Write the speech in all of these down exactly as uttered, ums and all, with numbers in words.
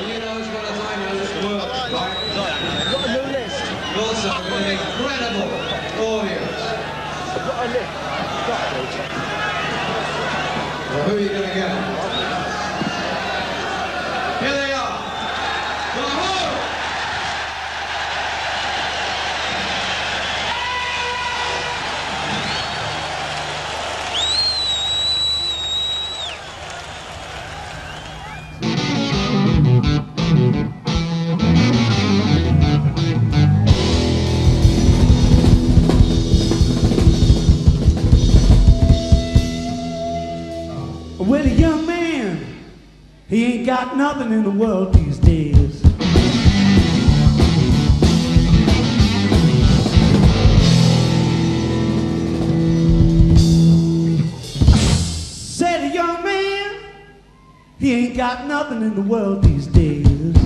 You know which one I know this work, right? Got a new list. Also, an incredible audience. Got a list. Got a list. Well, who are you going to get? Here they are. The Who! Well, a young man, he ain't got nothing in the world these days. Said a young man, he ain't got nothing in the world these days.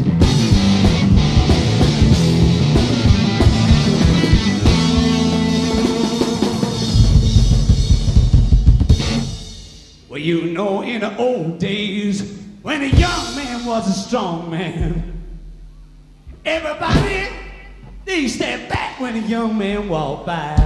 Well, you know, in the old days, when a young man was a strong man, everybody, they stepped back when a young man walked by.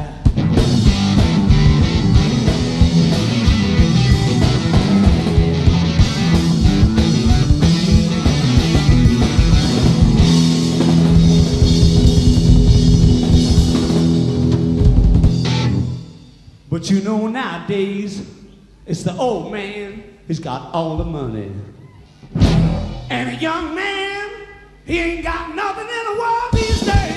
But you know, nowadays, it's the old man who's got all the money. And a young man, he ain't got nothing in the world these days.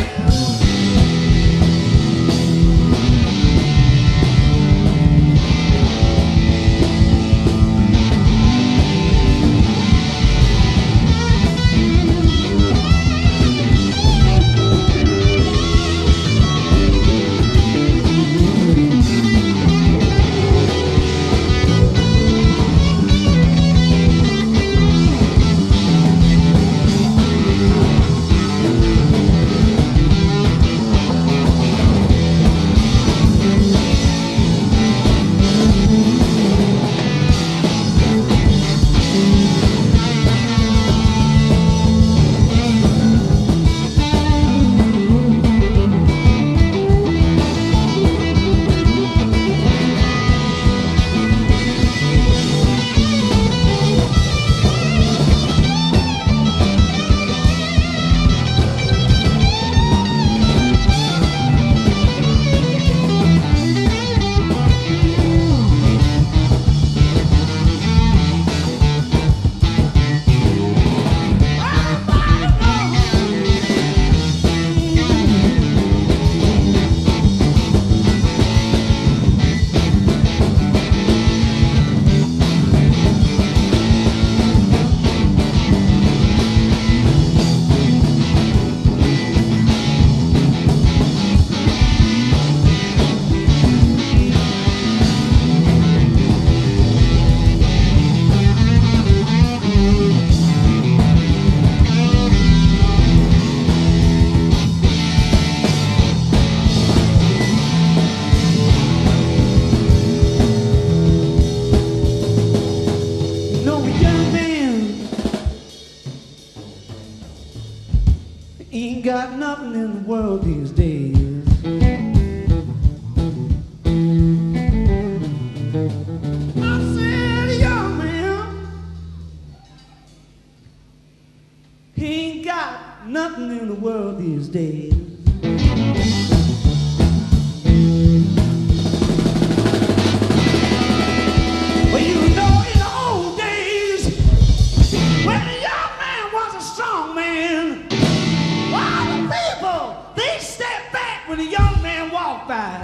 Ain't got nothing in the world these days. I said a young man, he ain't got nothing in the world these days. Well, you know, in the old days, when a young man was a strong man, all the people, they stepped back when a young man walked by.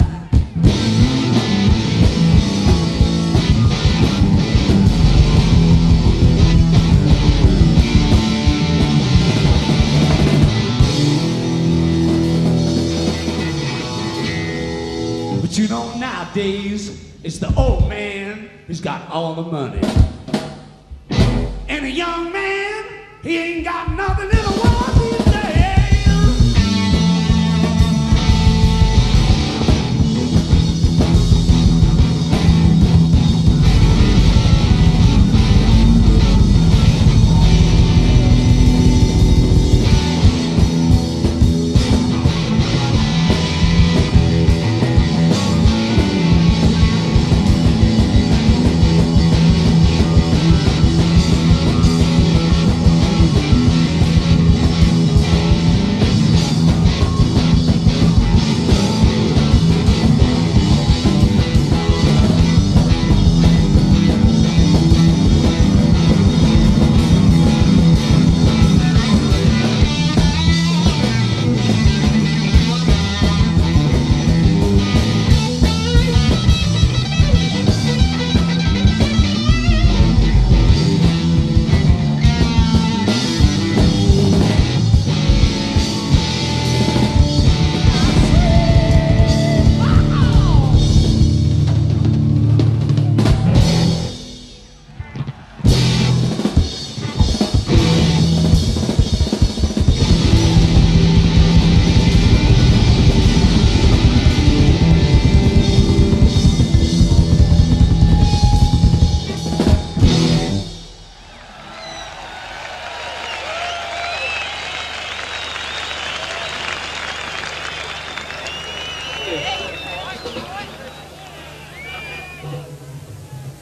But you know, nowadays, it's the old man who's got all the money. And a young man, he ain't got nothing in the world these days.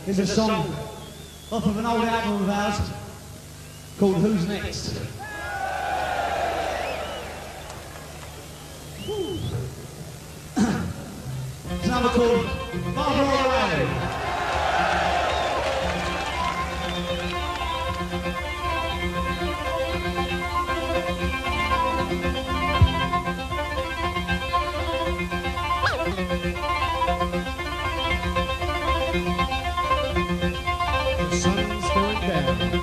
is a song off of an old album of ours called Who's Next? It's another called Barbara O'Reilly. The sun's going down.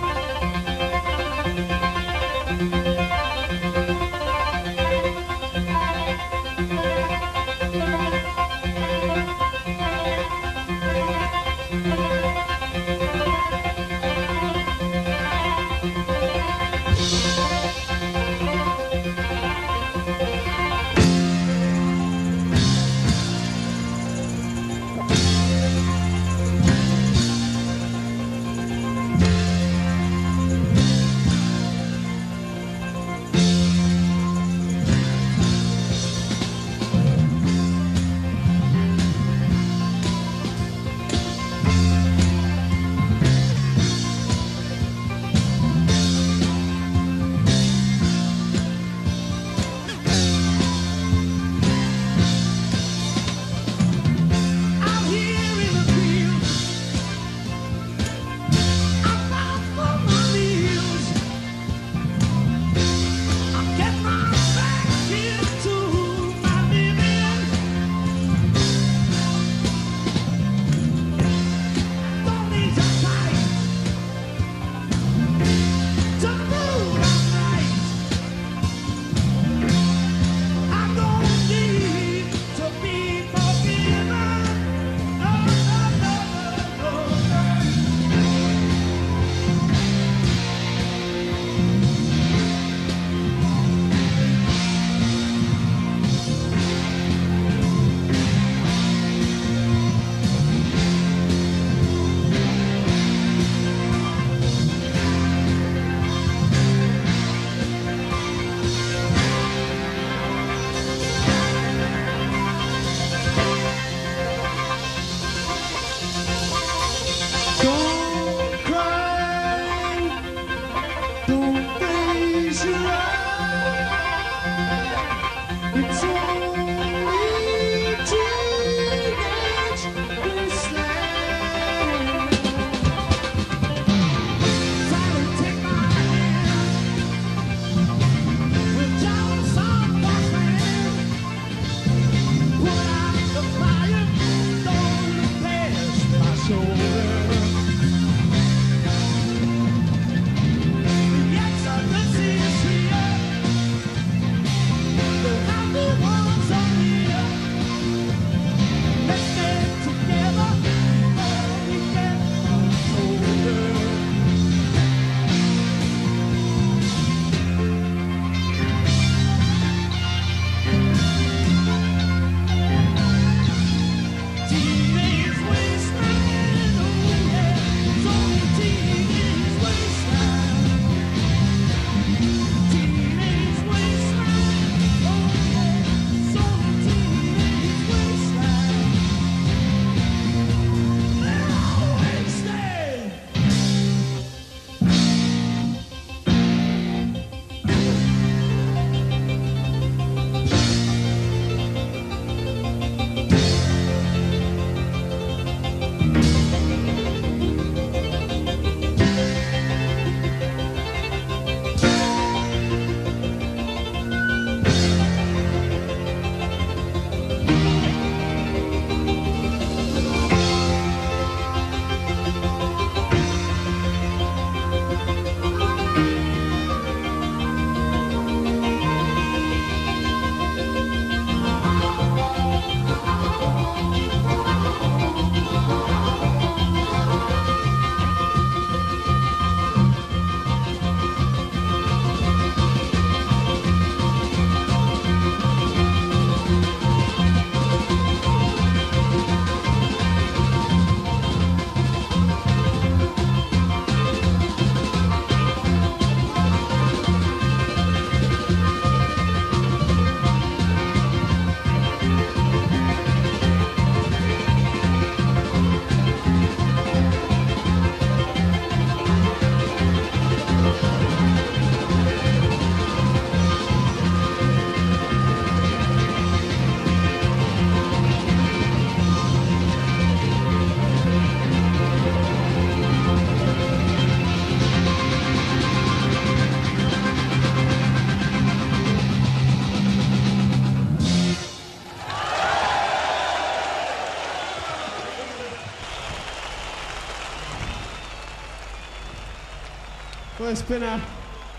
Well, it's been a,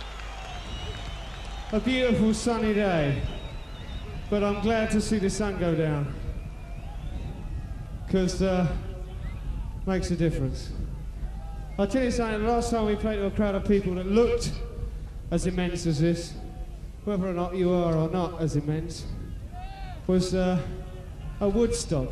a beautiful sunny day, but I'm glad to see the sun go down, because uh, makes a difference. I'll tell you something, the last time we played to a crowd of people that looked as immense as this, whether or not you are or not as immense, was uh, a Woodstock.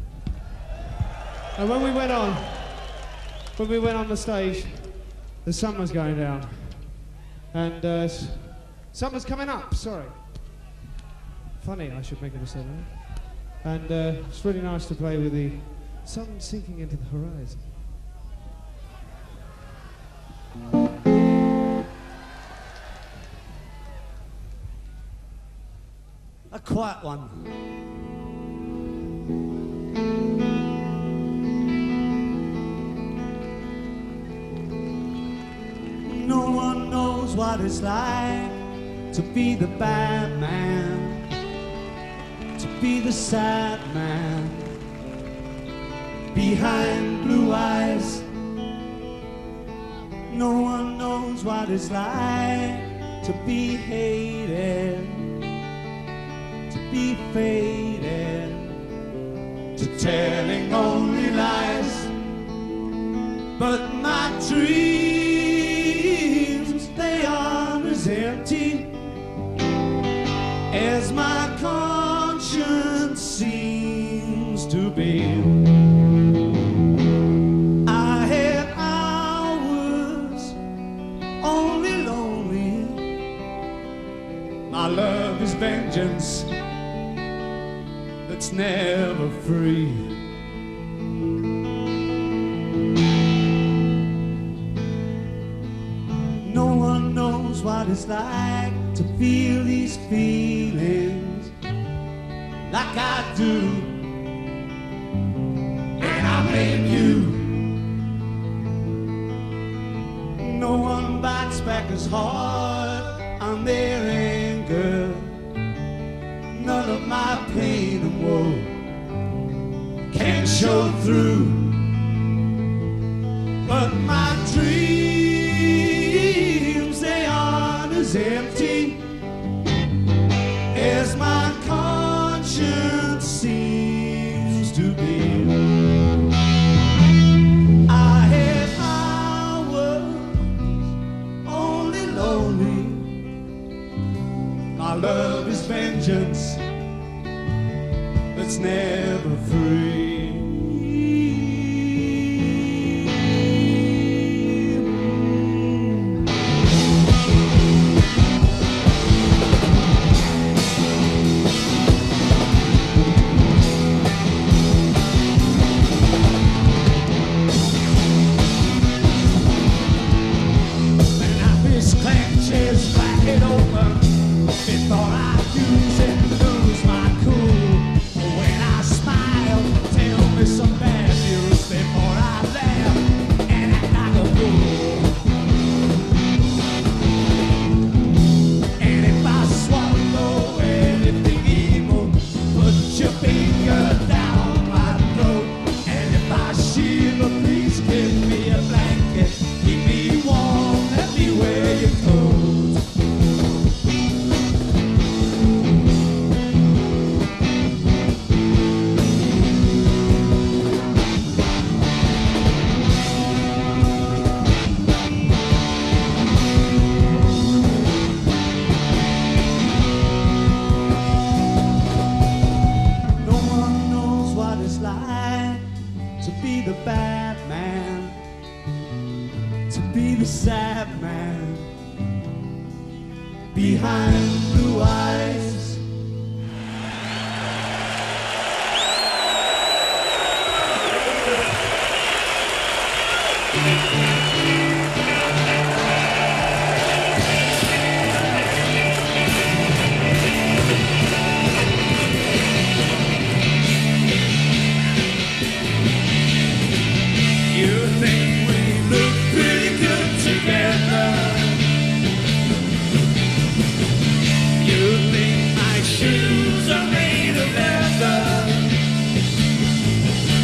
And when we went on, when we went on the stage, the sun was going down, and uh, sun was coming up, sorry. Funny, I should make it a seven. And uh, it's really nice to play with the sun sinking into the horizon. A quiet one. No one knows what it's like to be the bad man, to be the sad man behind blue eyes. No one knows what it's like to be hated, to be faded, to telling only lies. But my dreams, they are as empty as my conscience seems to be. I had hours only lonely. My love is vengeance that's never free. No one knows what it's like to feel these feelings like I do, and I blame you. No one bites back as hard on their anger. None of my pain and woe can show through, but my dreams, they aren't as empty as my conscience seems to be. I had hours only lonely. My love is vengeance that's never free. Before I use it, lose my cool. When I smile, tell me some bad news before I laugh and act like a fool. And if I swallow anything evil, put your finger down my throat. And if I shiver, please give me a blanket. Keep me warm, let me wear your coat. To be the bad man, to be the sad man behind blue eyes.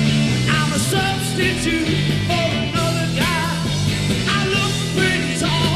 For another guy, I look pretty tall.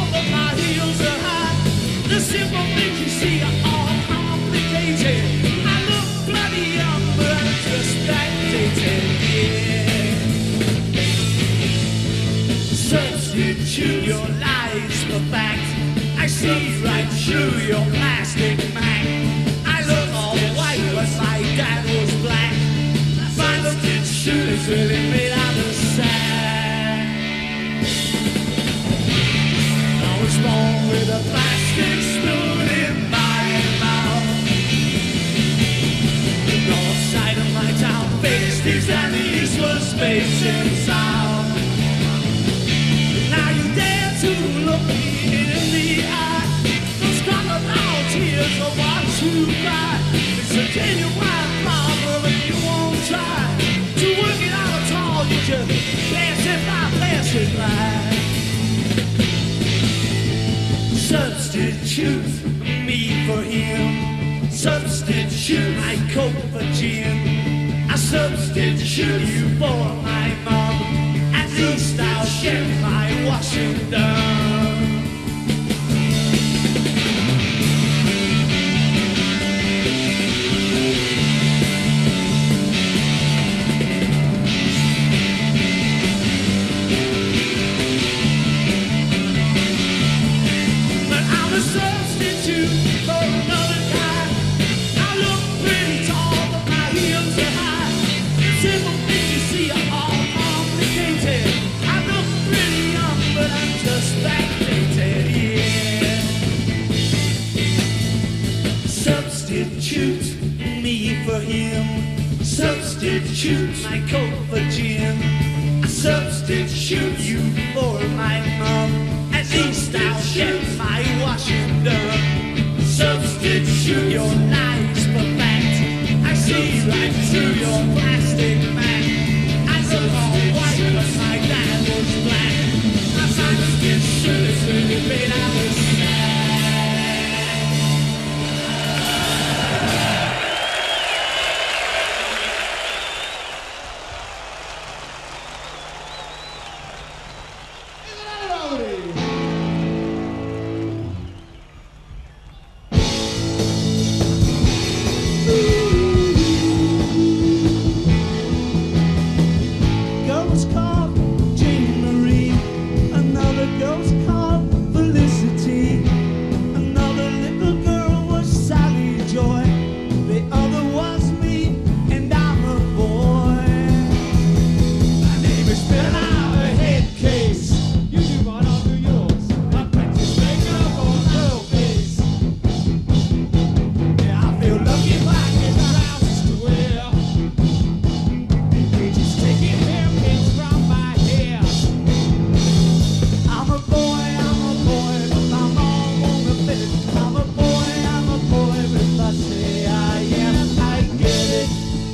face inside. Now you dare to look me in the eye. Those crocodile tears will watch you cry. It's a genuine problem and you won't try to work it out at all. You just pass it by, pass it by. Substitute me for him. Substitute my coat for gin. I substitute you for my mom. At least I'll get my washing done. But I'm a substitute for another guy. I look pretty tall, but my heels are high. The simple things you see are all complicated. I look pretty young, but I'm just backdated, yeah. Substitute me for him. Substitute my coat for gin. I substitute you for my mom. At least I'll get my washing done. Substitute your lies for fact. I see right through your plastic man. I look all white, but my dad was black. My substitute is really made out of sand. Ghost called Jean Marie, another ghost called Felicity, another little girl was Sally Joy, the other was me, and I'm a boy. My name is Bill, I'm a head case. You do mine, I'll do yours. I practice makeup on her face. Yeah, I feel lucky if I get trousers to wear. Just taking hairpins from my hair. I'm a boy, I'm a boy, but my mom won't admit it. I'm a boy, I'm a boy, but if I say I am, I get it.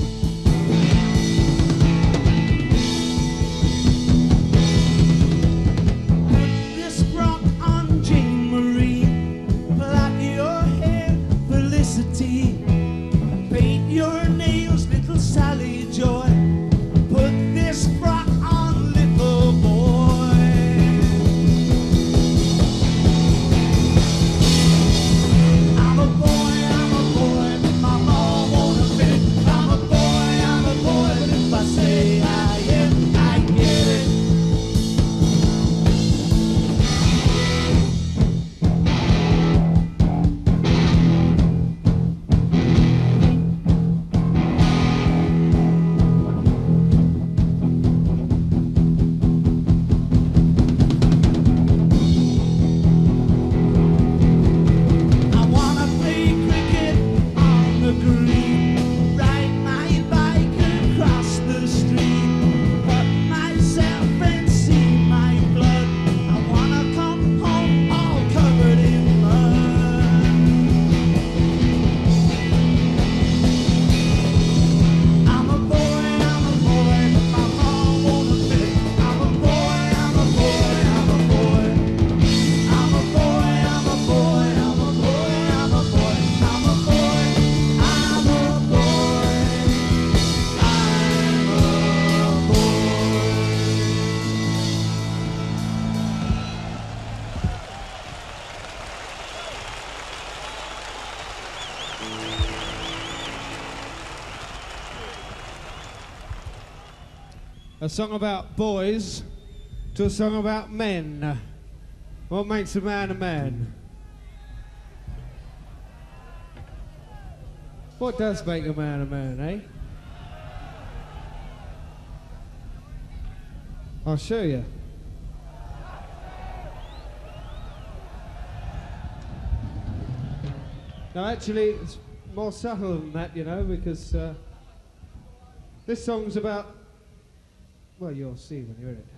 Put this rock on Jean Marie, plait your hair, Felicity, paint your nails, little Sally Joy. Put this frock on, little boy. I'm a boy, I'm a boy, but my mom won't admit it. I'm a boy, I'm a boy, but if I say I am, I get it. I wanna play cricket on the green, ride my bike across the street, cut myself and see my blood. I wanna come home all covered in mud. I'm a boy, I'm a boy, but my mom won't admit it. I'm a boy, I'm a boy, I'm a boy. I'm a boy, I'm a boy, I'm a boy, I'm a boy, I'm a boy, I'm a boy, I'm a boy. A song about boys to a song about men. What makes a man a man? What does make a man a man, eh? I'll show you. No, actually, it's more subtle than that, you know, because uh, this song's about Well, you'll see when you're in it.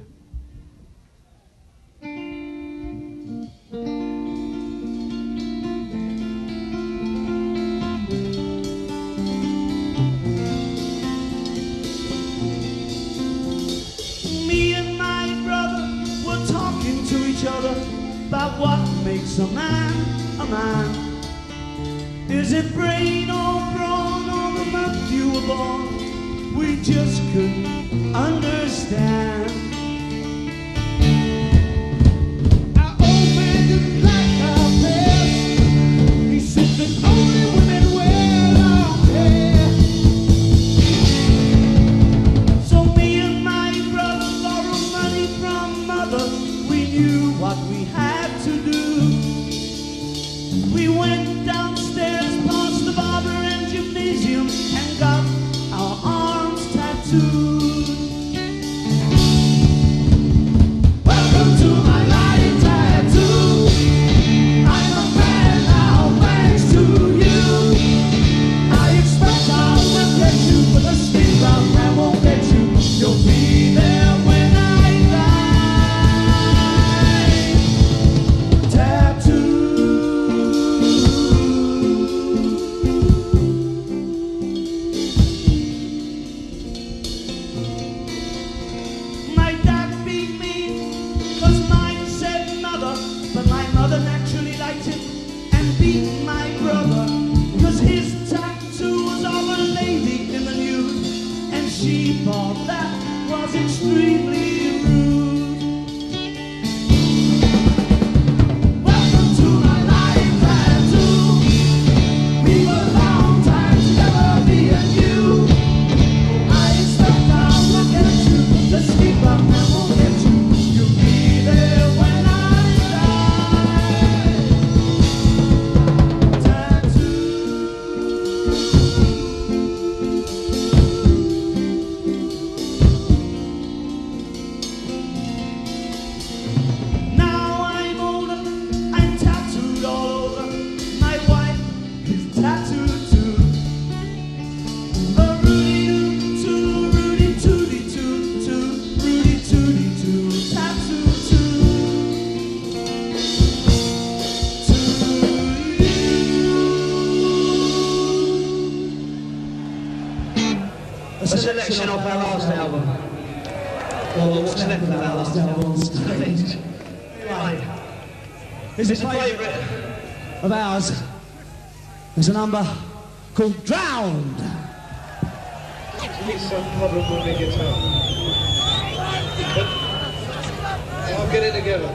Me and my brother were talking to each other about what makes a man a man. Is it brain or brawn or the month you were born? We just couldn't understand. Our old man didn't like our dress. He said that only women wear long hair. So me and my brother borrowed money from mother. We knew what we had to do. We went downstairs past the barber and gymnasium and got our arms tattooed. Welcome to my life tattoo. I'm a man now, thanks to you. I expect I'll get you, but the speed round I won't get you. You'll be there when I die. Tattoo. My dad beat me, cause mine said mother, but my mother naturally liked it and beat my brother, cause his tattoo was of a lady in the nude, and she thought that was extremely rude. Welcome to my life tattoo. We were long time together, me and you. I expect I'll look at you. Let's keep up and we'll get you. You'll be there when I die. Tattoo. Now I'm older, I'm tattooed all over. My wife is tattooed too. A Rudy too, Rudy tooty too, too, Rudy tooty too, tattoo too. A selection of our last album. Well, what's left of our last album on stage. Right. It's a It's a favourite favourite. of ours. There's a number called Drowned. Need some problem with the guitar. But I'll get it together.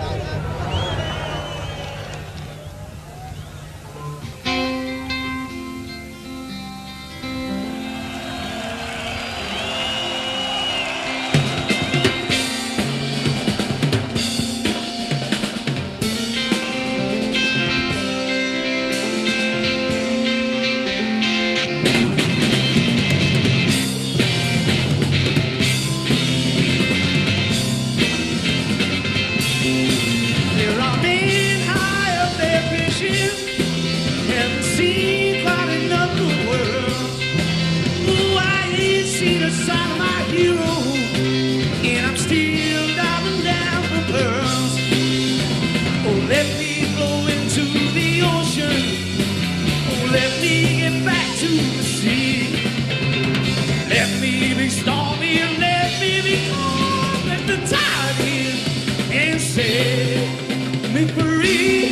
There are men high up there fishing, haven't seen quite enough of the world. Ooh, I ain't seen a sign of my hero, and I'm still diving down for pearls. Oh, let me flow into the ocean. Oh, let me get back to the sea. Let me be stormy and let me be calm. Let the tide in and set me free.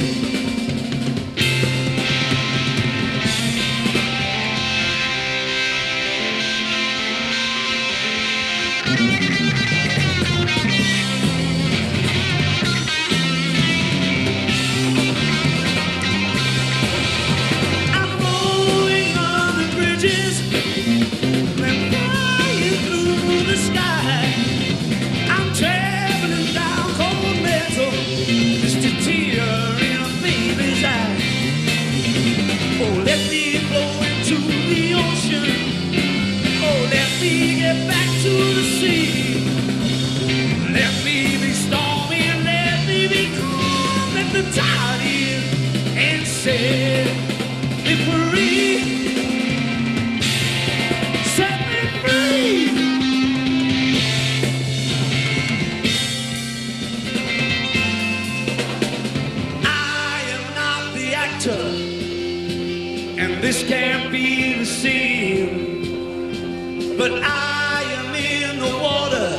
I'm rolling on the bridges and flying through the sky. I'm traveling down cold metal, just a tear in a baby's eye. Oh, let me flow into the ocean. Oh, let me get back to the sea. Let me be stormy and let me be calm. Let the tide in and set me free. Set me free. but I am in the water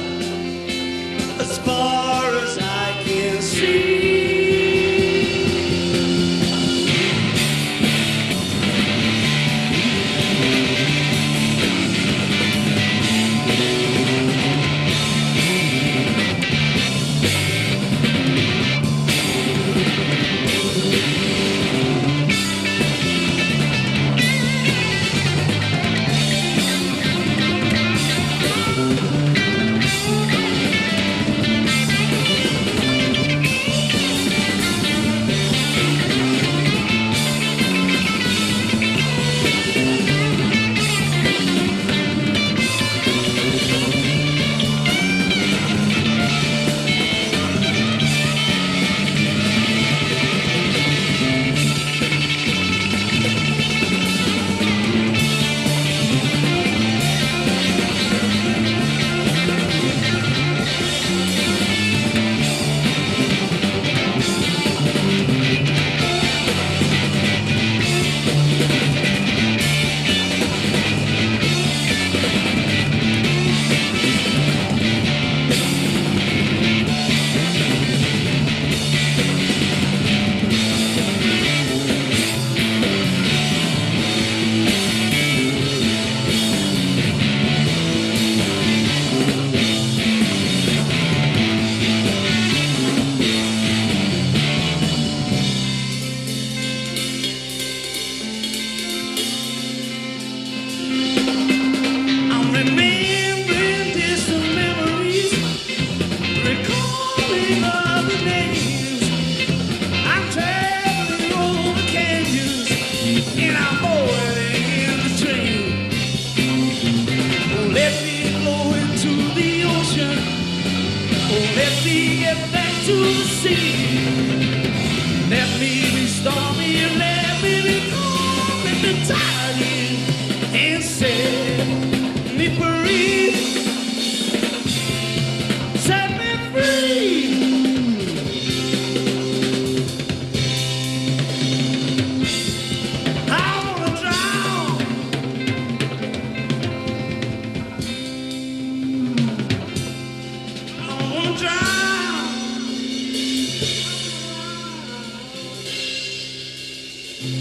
as far as I can see.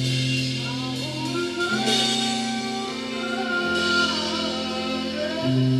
Thank you.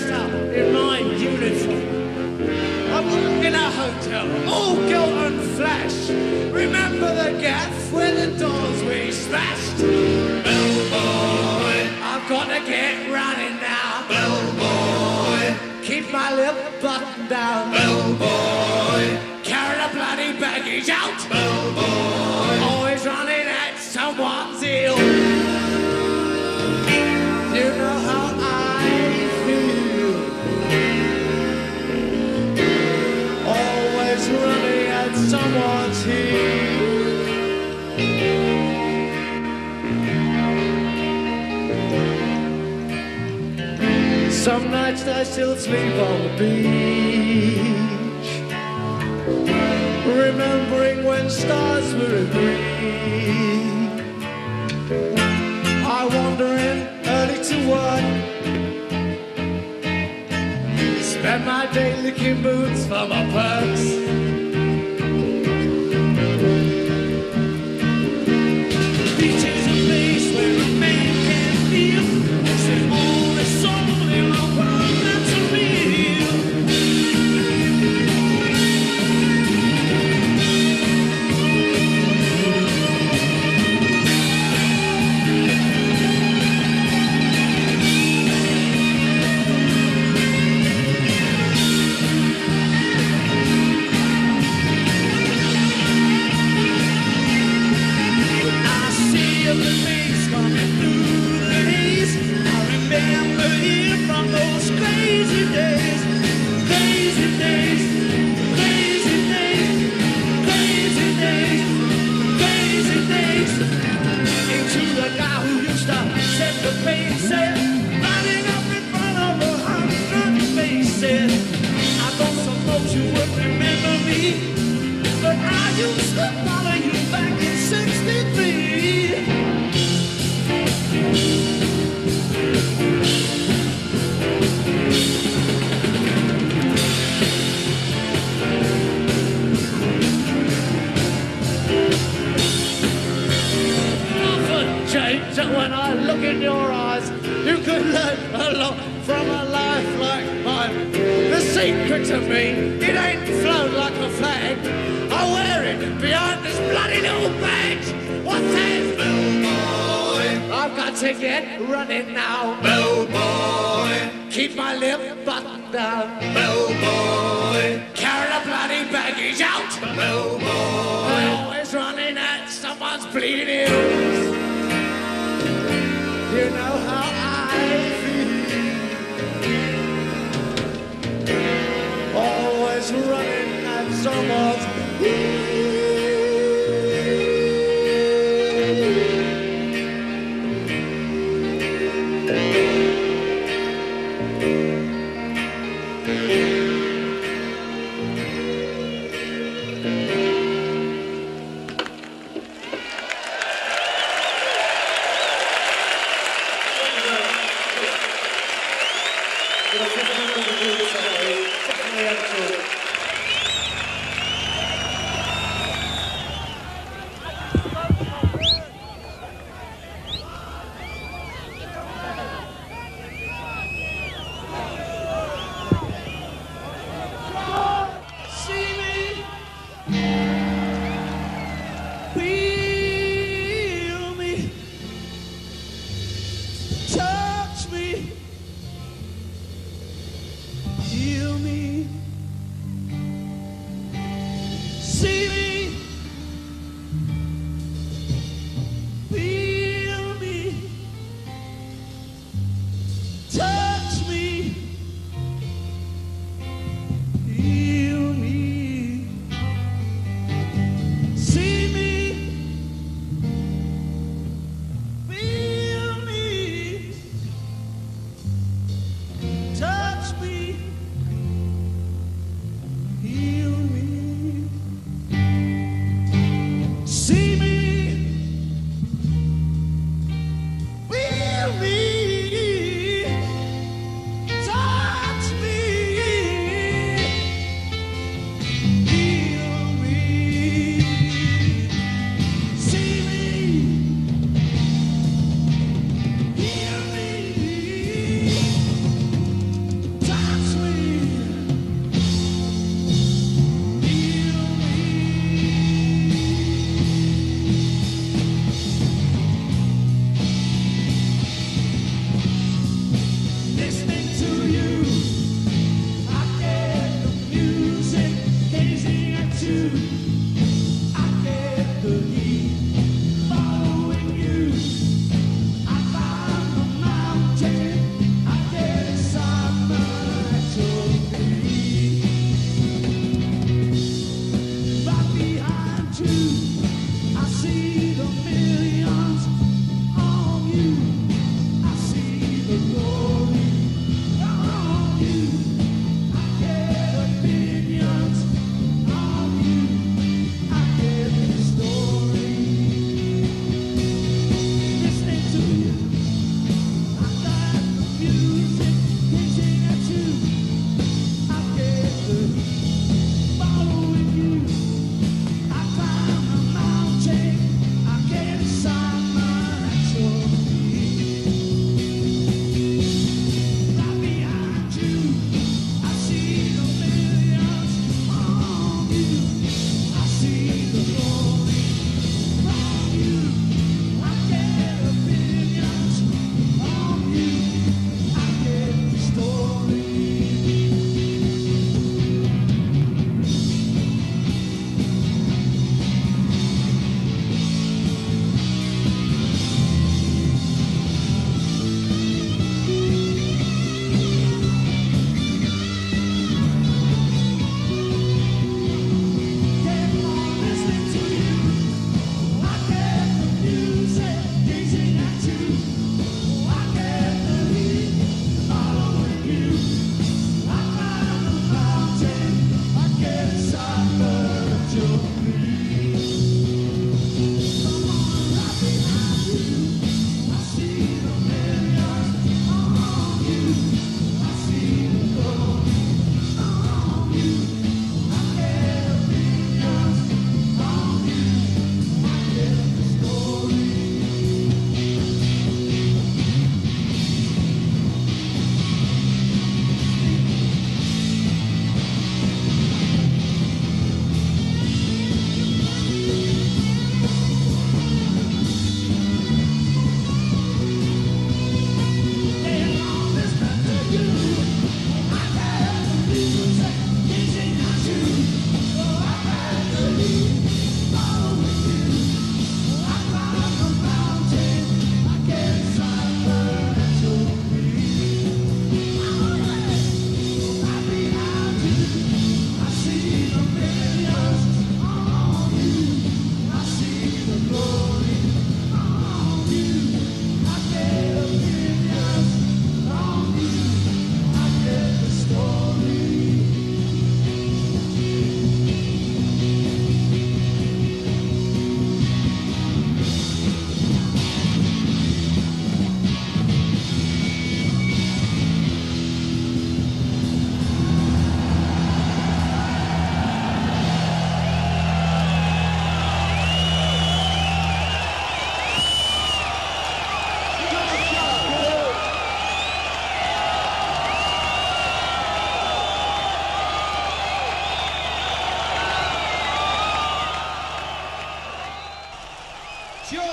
dressed up in my uniform. I work in a hotel, all gilt and flash. Remember the gaff where the doors we smashed? Bellboy, I've got to get running now. Bellboy, keep my lip buttoned down. Bellboy, carry the bloody baggage out. Bellboy, always running at someone's heel. You know how I feel. Always running at someone's heel. Some nights I still sleep on the beach, remembering when stars were green. I wander in early to work, spend my day licking boots for my perks. Beach is a place where a man can feel there's only soul in the world that's real. When I look in your eyes, you could learn a lot from a life like mine. The secret to me, it ain't flown like a flag. I wear it behind this bloody little badge. What says Bellboy? I've got to get running now. Bellboy, keep my lip buttoned down. Bellboy, carry the bloody baggage out. Bellboy, I'm always running at someone's bleeding ears. You know how I feel. Always running at someone's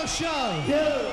show. Yeah.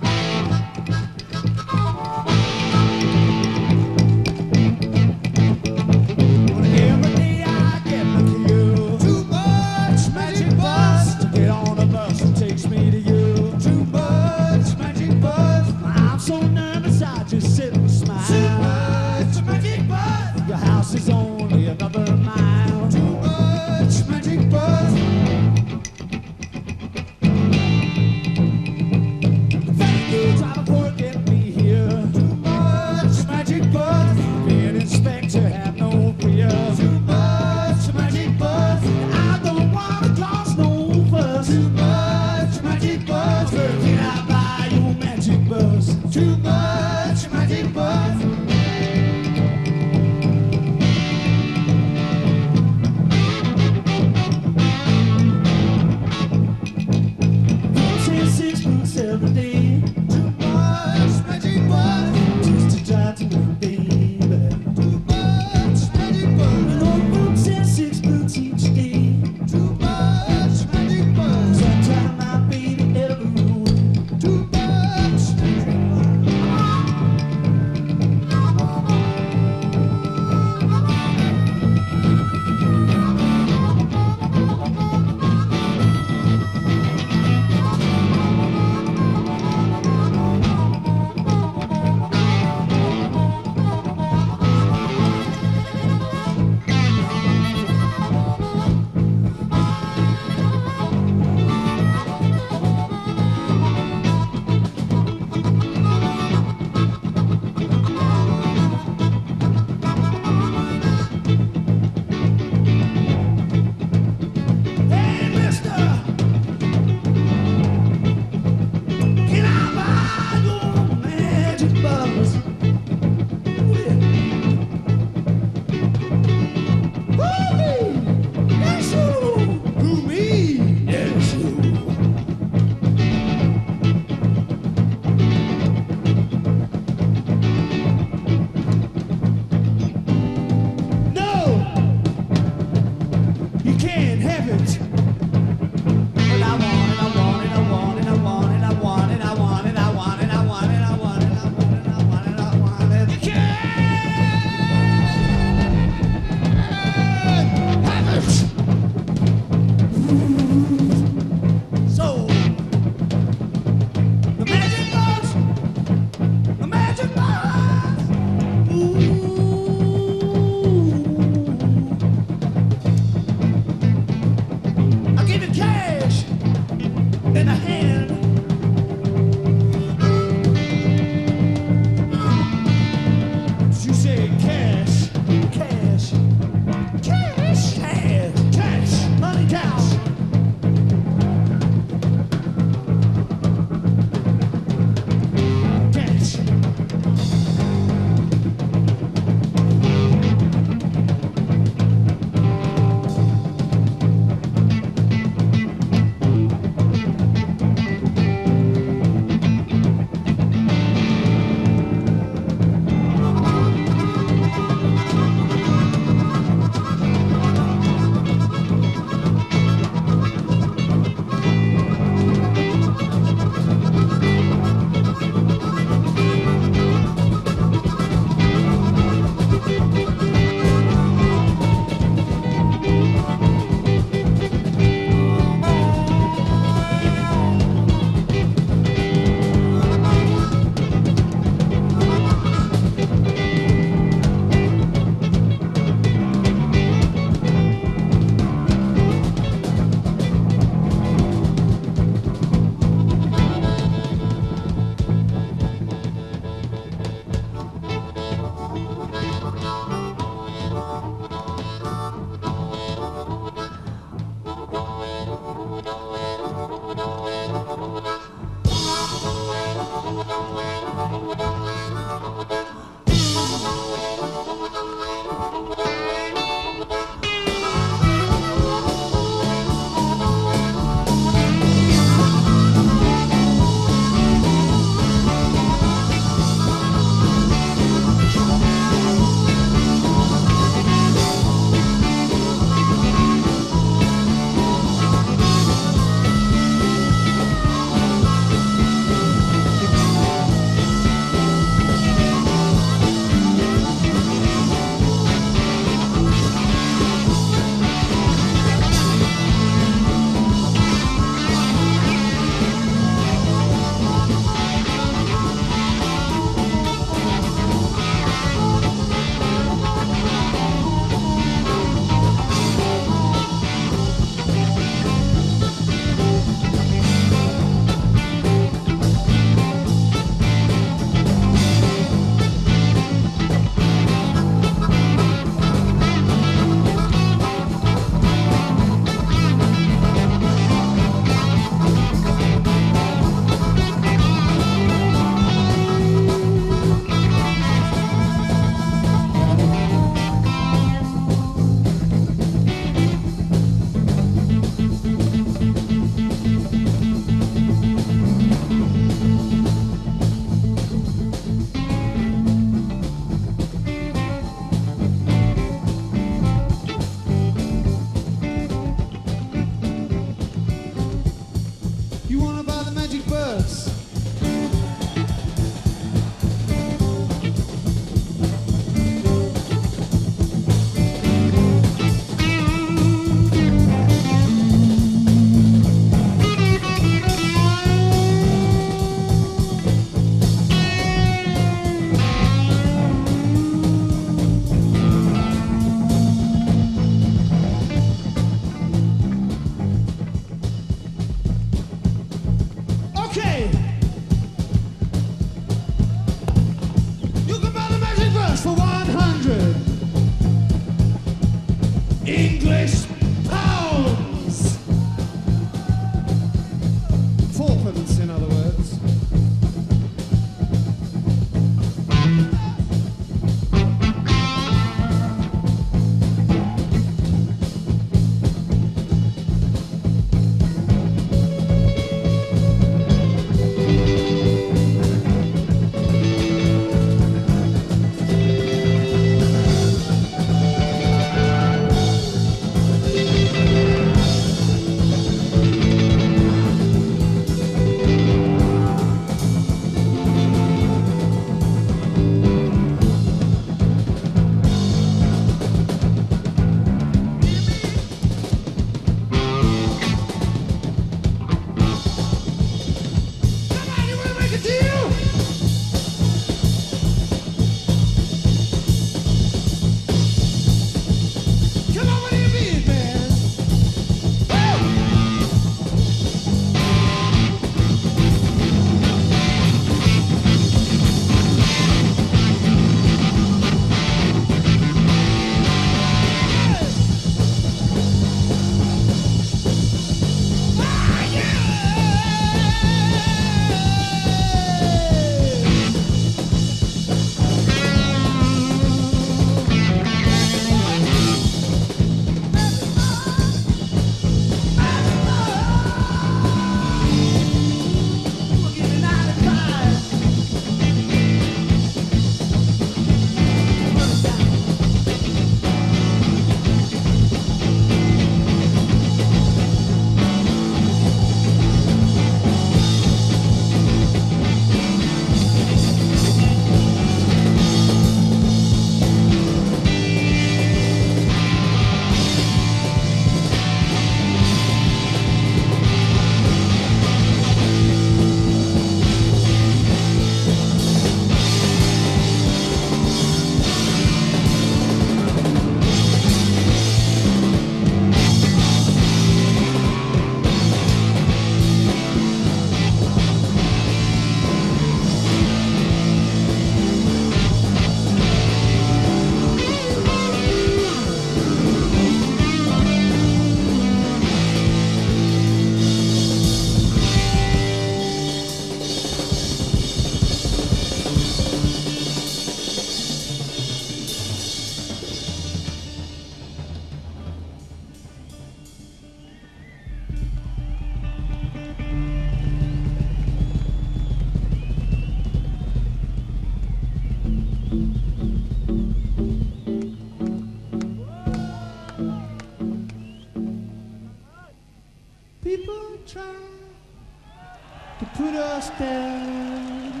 down.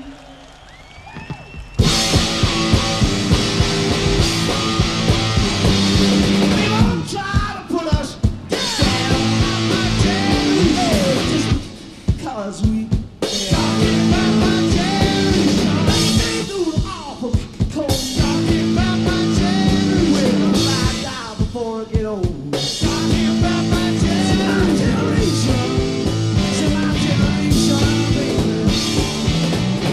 They won't try to put us down, just cause we talking about my generation. They do the awful cold talking about my generation. Well, I die before I get old. Talking about my generation. It's my generation, baby.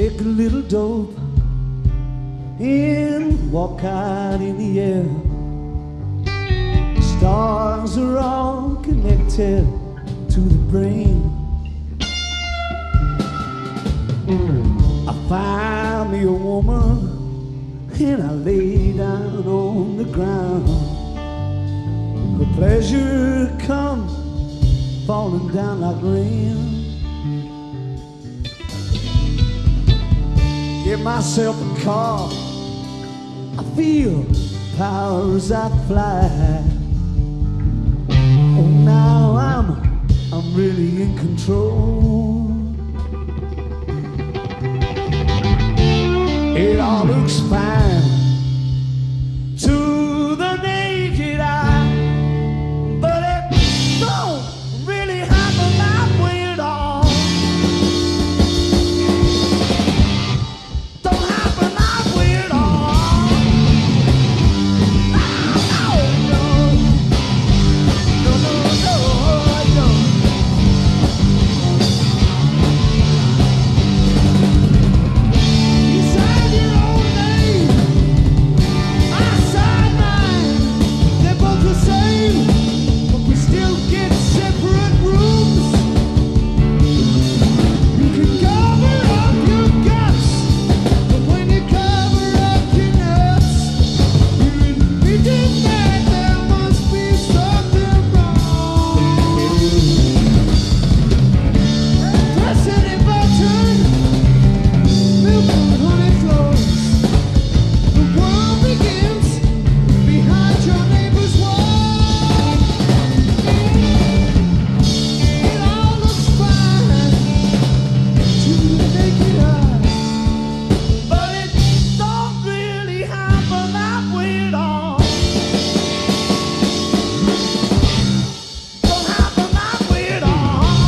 take a little dope and walk out in the air. Stars are all connected to the brain. I found me a woman and I lay down on the ground. The pleasure comes falling down like rain. Get myself a car, I feel power as I fly. Oh, now I'm, I'm really in control. It all looks fine to the naked eye, but it don't really happen that way at all. Don't happen that way at all. No, no, no, no, no, no. You signed your own name, I signed mine. They're both the same, but we still get separate rooms. You can cover up your guts, but when you cover up your nuts, you're admitting that there must be something wrong. Press any button, milk and honey flows. The world begins behind your neighbor's wall. It all looks fine to the naked eye, but it don't really happen that way at all. Don't happen that way at all.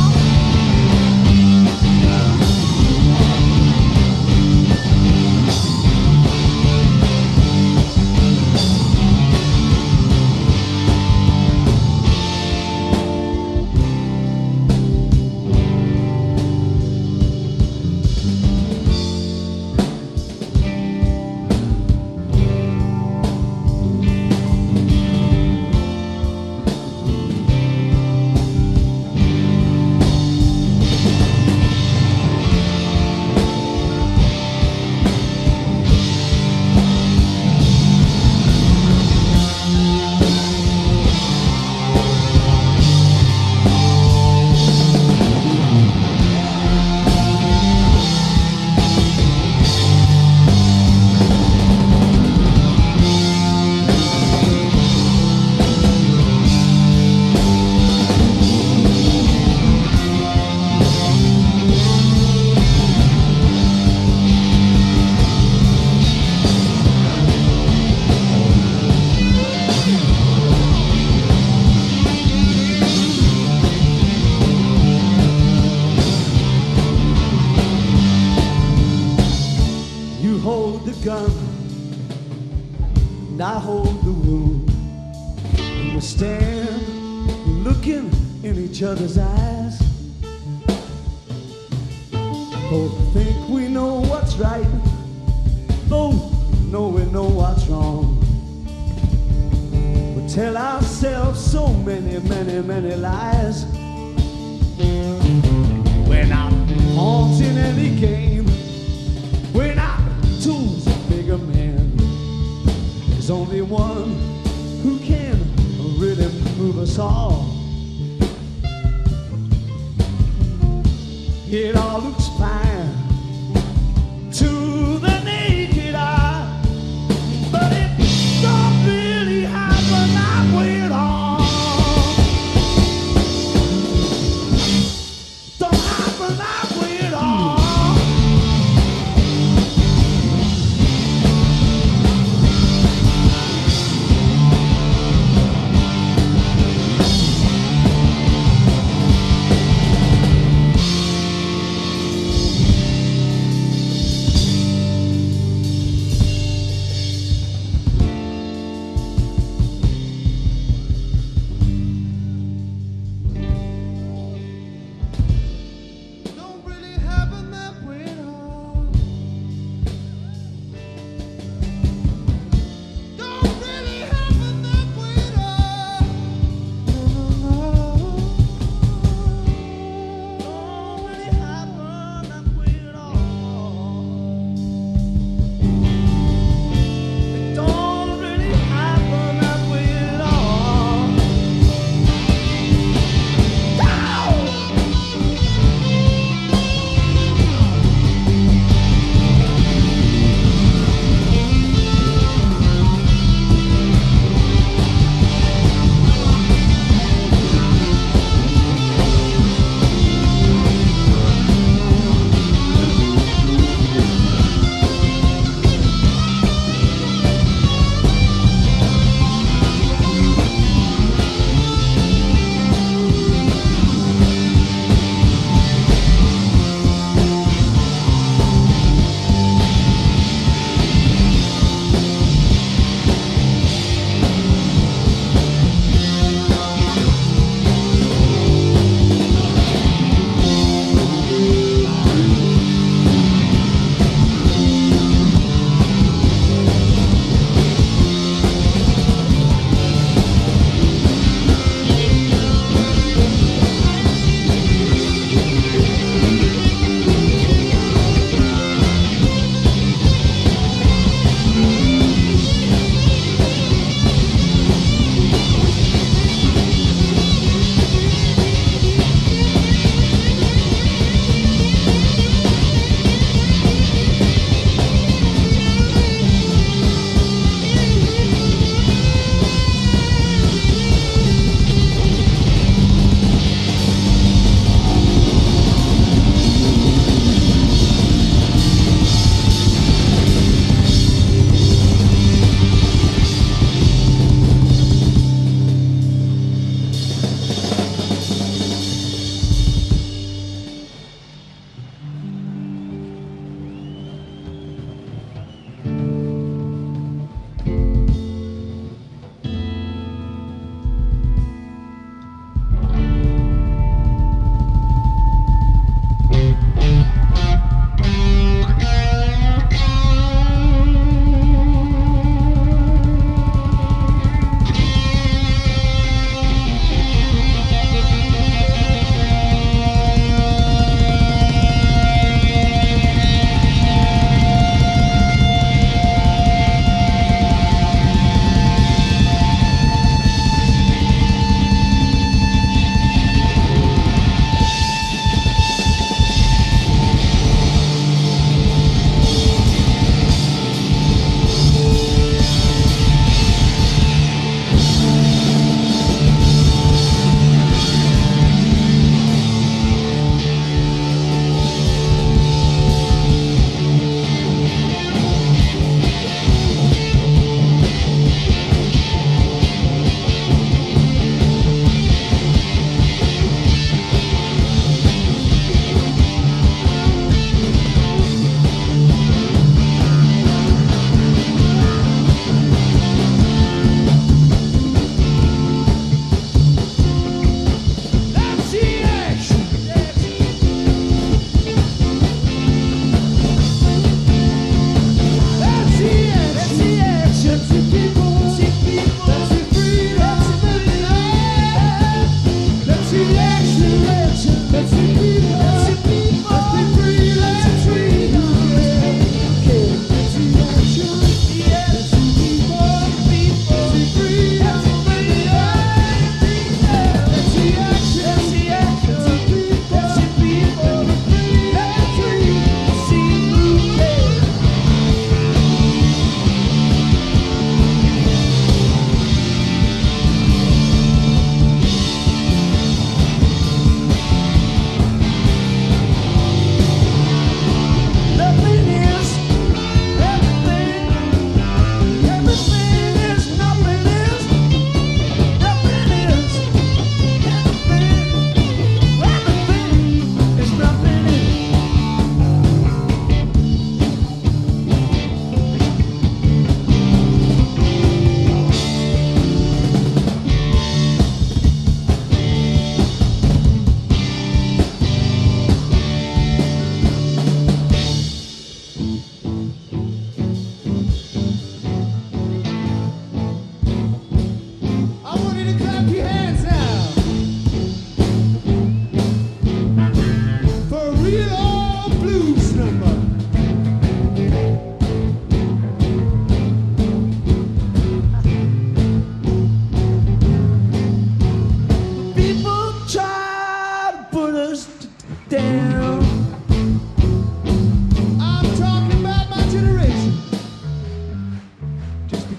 You hold the gun, and I hold the wound. And we stand looking in each other's eyes. Both think we know what's right, both know we know what's wrong. We tell ourselves so many, many, many lies. We're not haunting any game. We're not tools of bigger men. There's only one who can really move us all. It all looks fine to the naked eye, but it don't really happen that way at all. Don't happen that way at all.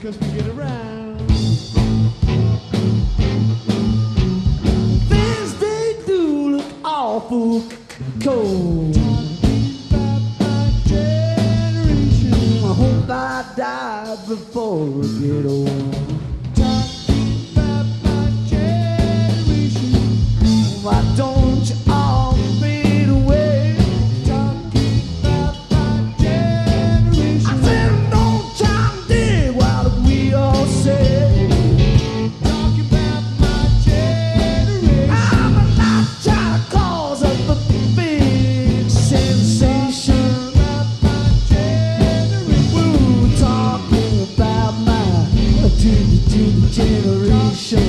'cause we get around. Things they do look awful cold. I hope I die before I get old. Why don't you all fade away? Talking about my generation. I said, don't try to dig while we all say. Talking about my generation. I'm not trying to cause a big sensation. About my generation. We're talking about my generation.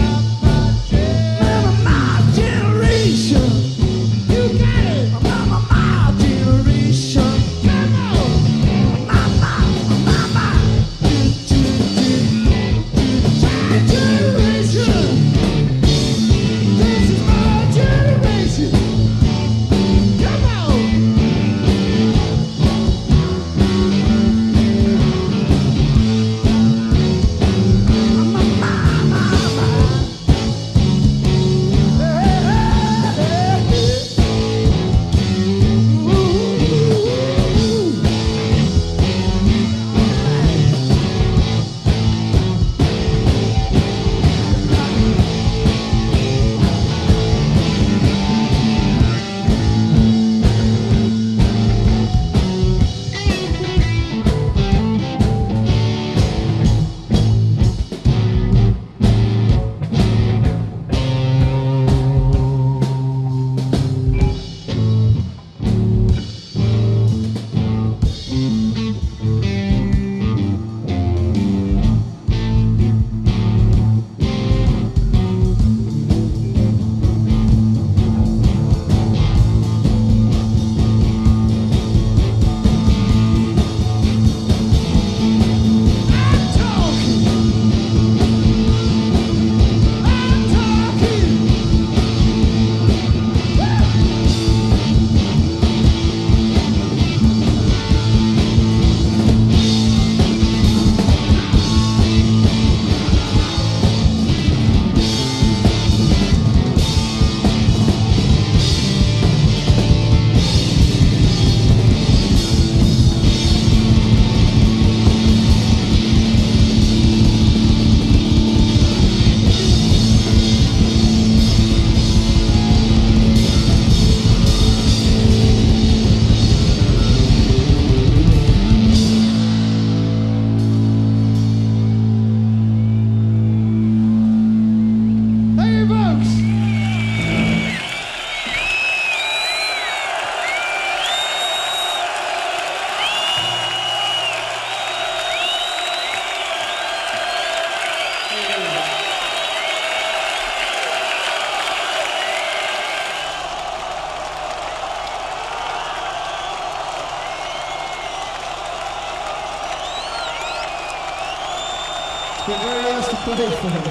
It's been very nice to play for him.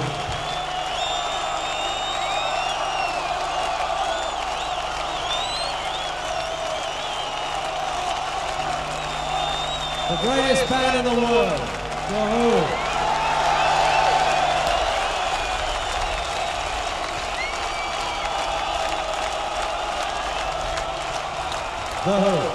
The greatest band in the world, The Who. The Who.